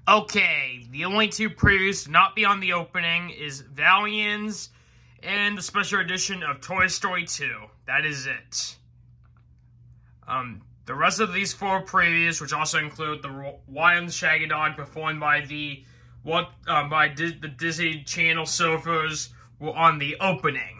Okay, the only two previews to not be on the opening is Valians and the special edition of Toy Story 2. That is it. The rest of these four previews, which also include the Why and the Shaggy Dog performed by the Disney Channel Surfers, were on the opening.